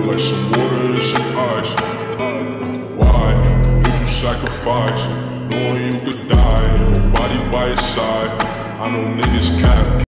like some water and some ice. Why would you sacrifice, knowing you could die, nobody by your side? I know niggas cap.